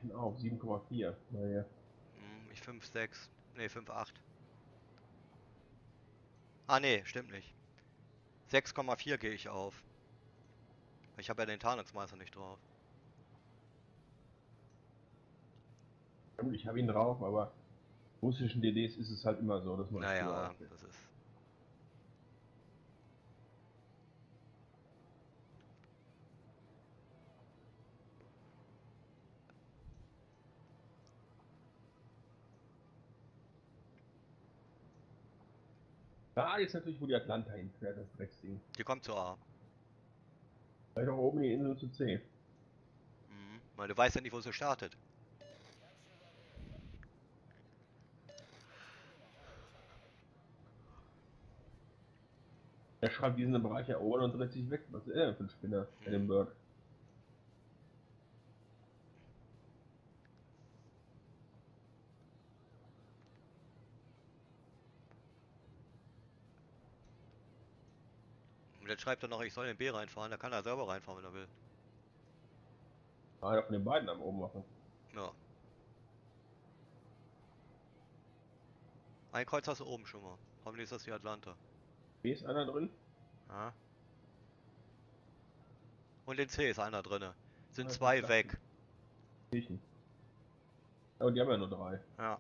bin auch 7,4. Naja. Ich 5,6. Ne, 5,8. Ah ne, stimmt nicht. 6,4 gehe ich auf. Ich habe ja den Tarnungsmeister nicht drauf. Ich habe ihn drauf, aber russischen DDs ist es halt immer so, dass man das früher Naja, aufnimmt. das ist... Da ist natürlich, wo die Atlanta hinfährt, das Drecksding. Die kommt zu A. Vielleicht auch oben die Insel zu C. Weil du weißt ja nicht, wo sie startet. Der schreibt diesen Bereich erobern und dreht sich weg. Was ist er denn für ein Spinner, Edinburgh? Und dann schreibt er noch, ich soll in B reinfahren. Da kann er selber reinfahren, wenn er will. Einer von den beiden am oben machen. Ja. Ein Kreuz hast du oben schon mal. Hoffentlich ist das die Atlanta. B ist einer drin. Ja. Und in C ist einer drinne. Sind Ah, zwei weg. Kirchen. Aber die haben ja nur 3. Ja.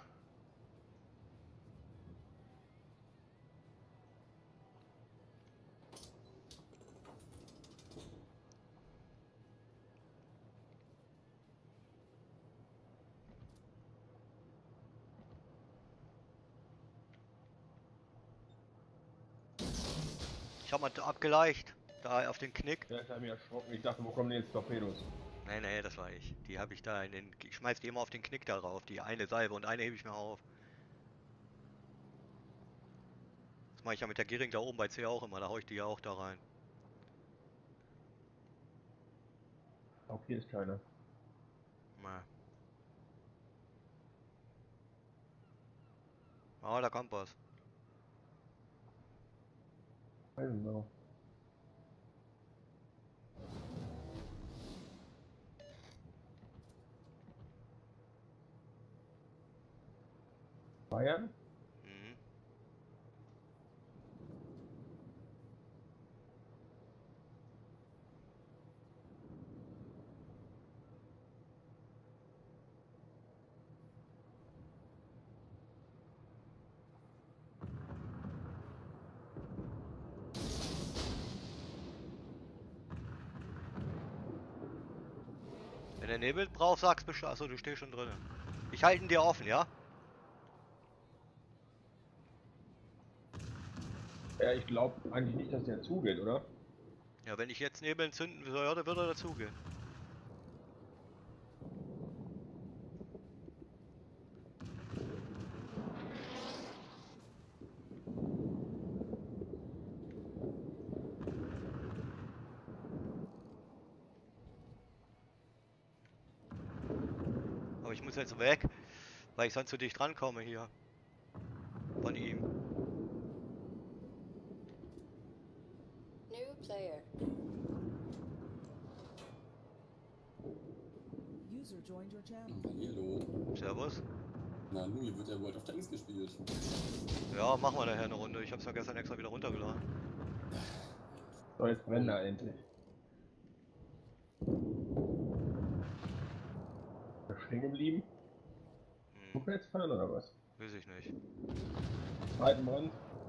Ich hab mal abgeleicht. Da auf den Knick. Ja, ich habe mich erschrocken. Ich dachte, wo kommen denn jetzt Torpedos? Nee, nee, das war ich. Die habe ich da in den... Ich schmeiß die immer auf den Knick da drauf. Die eine Salve und eine hebe ich mir auf. Das mache ich ja mit der Gering da oben bei C auch immer. Da hau ich die ja auch da rein. Auch hier ist keiner. Na. Ah, da kommt was. I don't know. Bayern? Mhm. Wenn du Nebel brauchst, sagst Bescheid. Achso, du stehst schon drin. Ich halte ihn dir offen, ja? Ja, ich glaube eigentlich nicht, dass der zugeht, oder? Ja, wenn ich jetzt Nebel entzünden würde, würde er dazugehen. Aber ich muss jetzt weg, weil ich sonst zu dicht rankomme hier. Von ihm. New player. User joined your channel. Hallo. Servus. Na, Louis wird ja World of Tanks gespielt. Ja, machen wir nachher eine Runde. Ich hab's ja gestern extra wieder runtergeladen. So, jetzt brennt er endlich. Ist er stehen geblieben? Muss er jetzt fahren oder was? Weiß ich nicht. Zweiten Brand.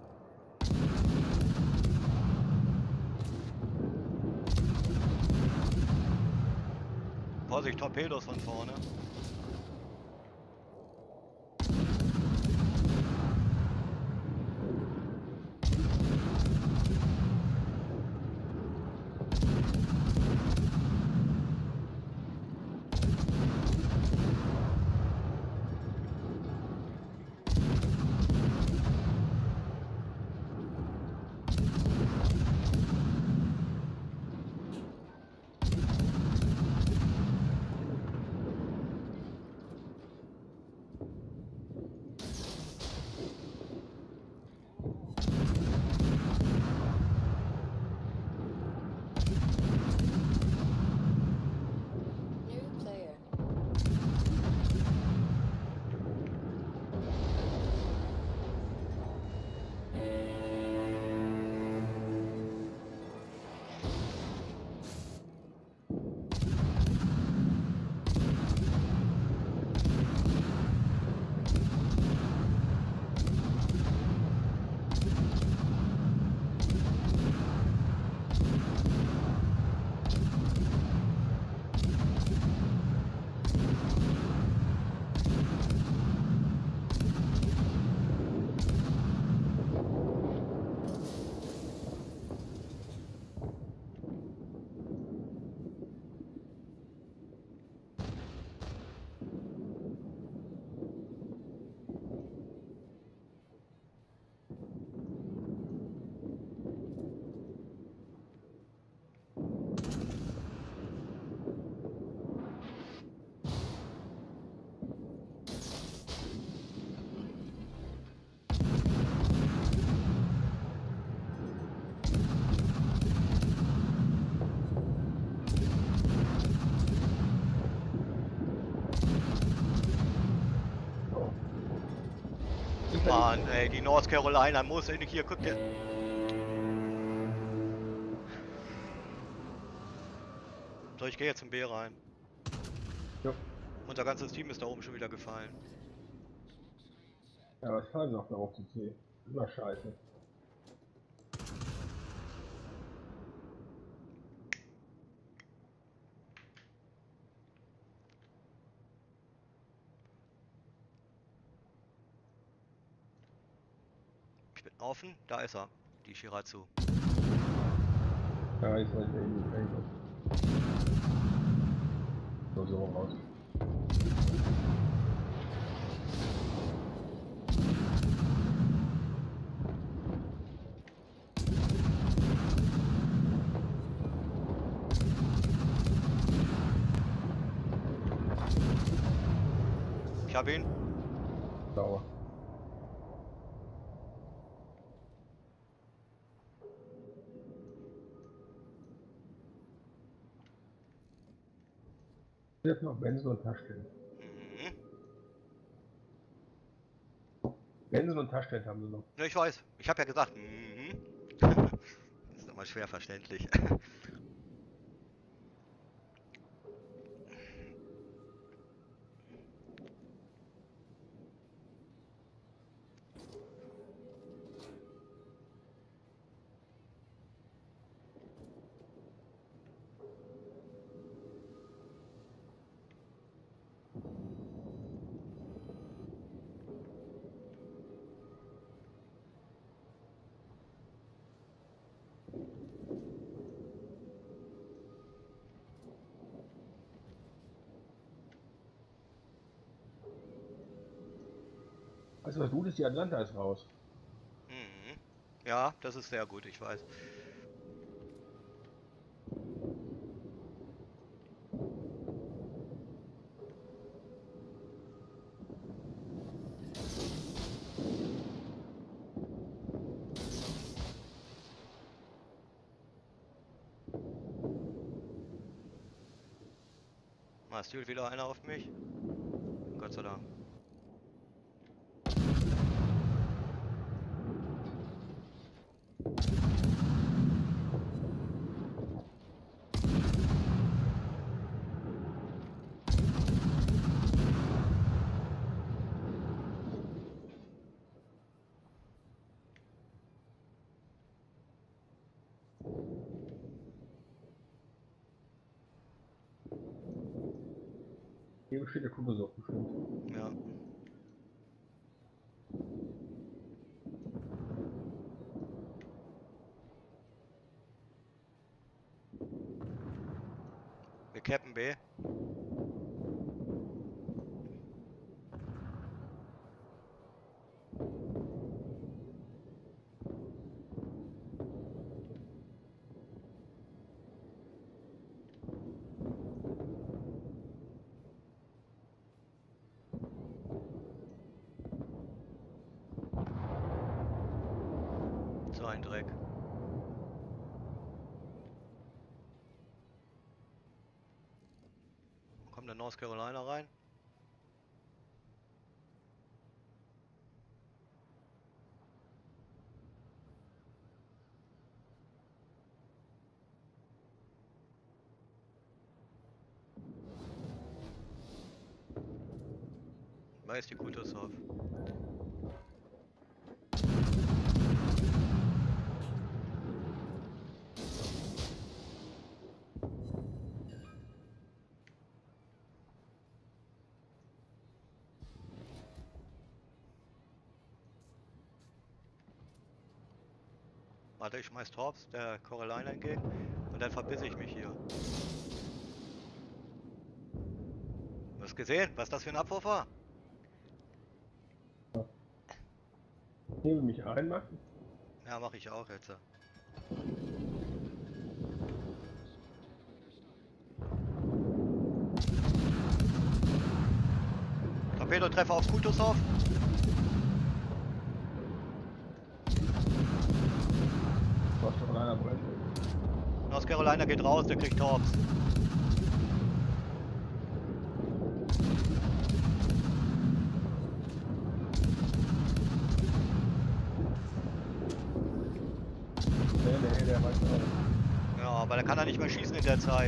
Vorsicht, Torpedos von vorne. Mann, ey, die North Carolina muss endlich hier, guck dir. So, ich gehe jetzt im B rein. Jo. Unser ganzes Team ist da oben schon wieder gefallen. Ja, was fallen noch da auf die C? Immer scheiße. Ich bin offen, da ist er. Die Shirazu. Ja, ist halt irgendwie so raus. Ich hab ihn. Sauer. Jetzt noch Benzin und Taschengeld. Mhm. Benzin und Taschengeld haben sie noch. Ne, ich weiß. Ich habe ja gesagt. Mhm. Das ist nochmal schwer verständlich. Weißt du, was gut ist? Die Atlanta ist raus. Mhm. Ja, das ist sehr gut, ich weiß. Es tut wieder einer auf mich. Gott sei Dank. Hier steht der Kugelsock bestimmt. Ja. Wir cappen B. So ein Dreck. Kommt der North Carolina rein? Da ist die Kutosov. Warte, ich schmeiß Torps der Carolina entgegen und dann verbisse ich mich hier. Du hast gesehen, was das für ein Abwurf war? Nehme mich ein, Max. Ja, mache ich auch jetzt. Torpedo-Treffer auf Kutosov. North Carolina brennt. North Carolina geht raus, der kriegt Torps. dann kann er nicht mehr schießen in der Zeit.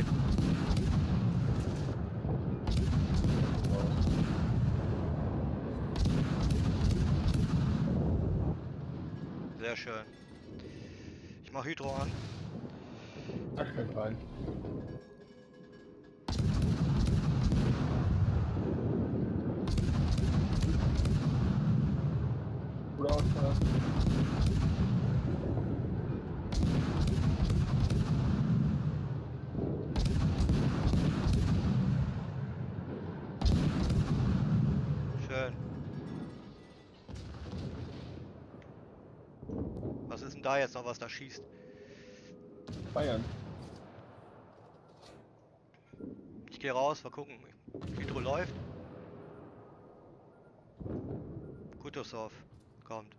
Sehr schön. Ich mach Hydro an. Ach, kein rein. Gut ausfallen. Schön. Was ist denn da jetzt noch, was da schießt? Bayern. Ich gehe raus, mal gucken. Hydro läuft. Kutuzov kommt.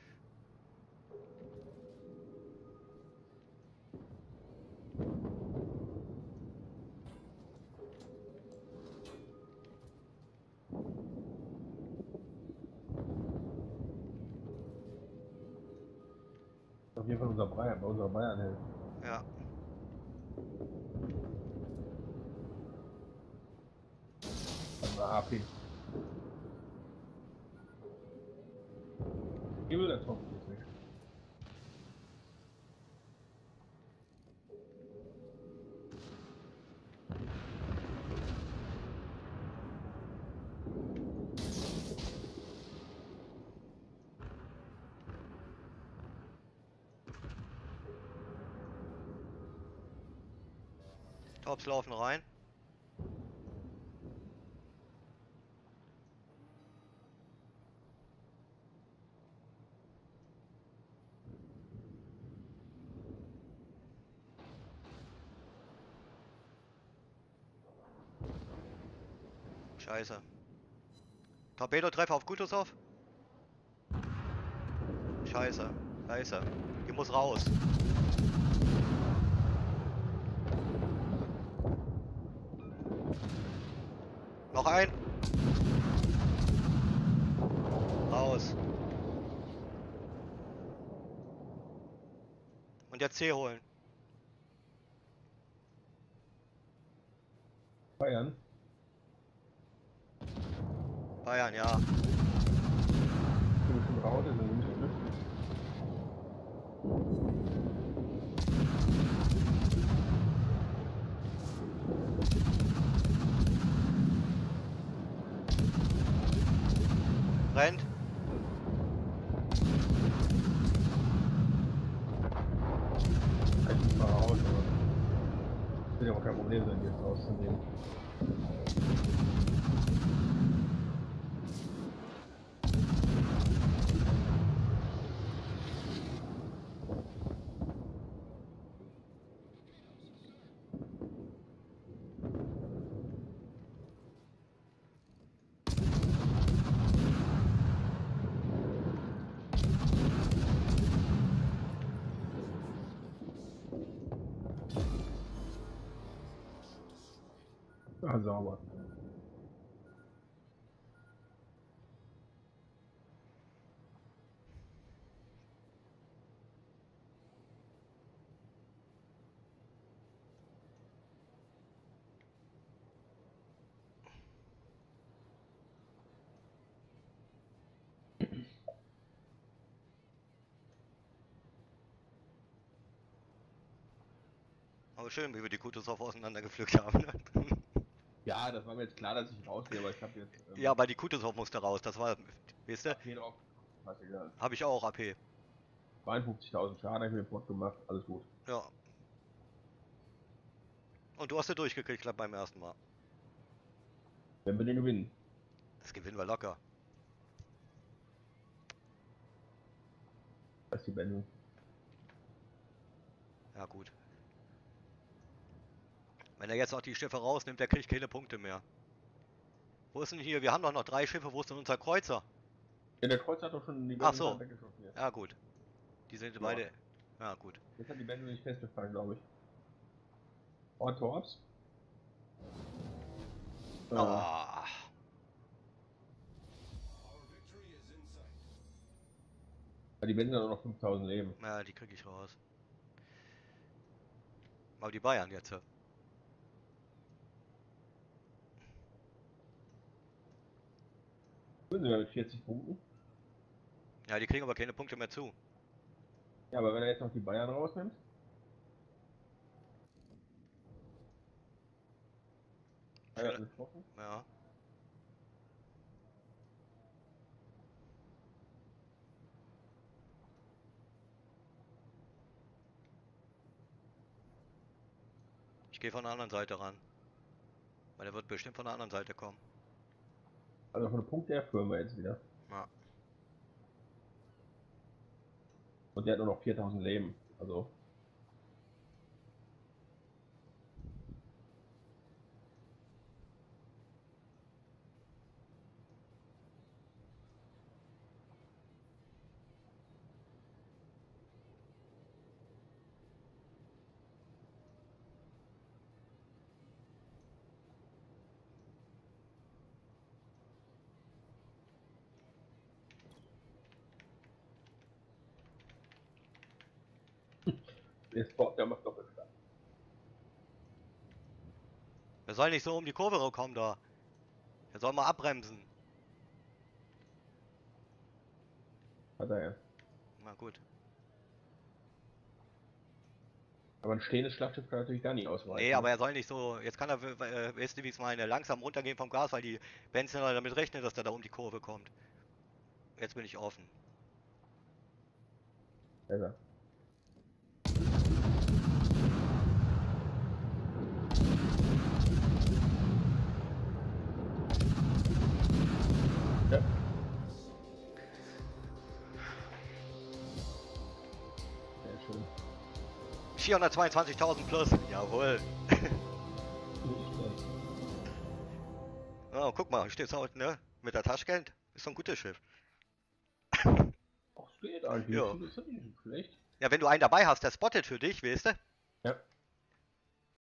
Auf jeden Fall unser Bayern, bei unserer Bayern hält. Ja. Aber AP. Hier will der Tom nicht weg. Tops laufen rein. Scheiße. Torpedo-Treffer auf Kutuzov. Scheiße. Scheiße. Die muss raus. Noch ein. Raus. Und jetzt C holen. Bayern. Bayern, ja. Du bist schon raus, ist nicht Glück. Rennt. Ich muss mal raus, aber es wird ja auch kein Problem sein, die jetzt rauszunehmen. Ah, sauber. Aber schön, wie wir die Kutuzov auseinandergepflückt haben. Ja, das war mir jetzt klar, dass ich rausgehe, aber ich habe jetzt Ja, aber die Kutuzov musste raus. Das war, weißt du, AP drauf. Was egal. habe ich auch AP. 52.000 Schaden, habe ich mir den Port gemacht, alles gut. Ja. Und du hast ja durchgekriegt, glaub beim ersten Mal. Wenn wir den gewinnen. Das gewinnen wir locker. Das ist die Wendung. Ja gut. Wenn er jetzt noch die Schiffe rausnimmt, der kriegt keine Punkte mehr. Wo ist denn hier? Wir haben doch noch 3 Schiffe. Wo ist denn unser Kreuzer? Ja, der Kreuz hat doch schon die Ach Wendung so. weggeschossen jetzt. Ja gut. Die sind Ja. beide. Ja gut. Jetzt hat die Wendung nicht festgefallen, glaube ich. Oh, Torps. Ah. Die Wendung hat auch noch 5.000 Leben. Ja, die kriege ich raus. Aber die Bayern jetzt. Sind wir mit 40 Punkten? Ja, die kriegen aber keine Punkte mehr zu. Ja, aber wenn er jetzt noch die Bayern rausnimmt. Bayern hat getroffen. Ja. Ich gehe von der anderen Seite ran. Weil er wird bestimmt von der anderen Seite kommen. Also von den Punkten her führen wir jetzt wieder. Ja. Und der hat nur noch 4000 Leben. Also. Der Sport, der macht Doppelschlag. Er soll nicht so um die Kurve kommen da. Er soll mal abbremsen. Hat er ja. Na gut. Aber ein stehendes Schlachtschiff kann natürlich gar nicht ausweichen. Nee, aber er soll nicht so. Jetzt kann er, weißt du, wie ich meine, langsam runtergehen vom Gas, weil die Benziner damit rechnen, dass der da um die Kurve kommt. Jetzt bin ich offen. Besser. Ja. Sehr schön. 422.000 plus. Jawohl. Oh, guck mal, hier steht's heute, ne? Mit der Taschgeld. Ist so ein gutes Schiff. Ach, es geht eigentlich. Ja. Das ist nicht so schlecht. Ja, wenn du einen dabei hast, der spottet für dich, weißt du? Ja.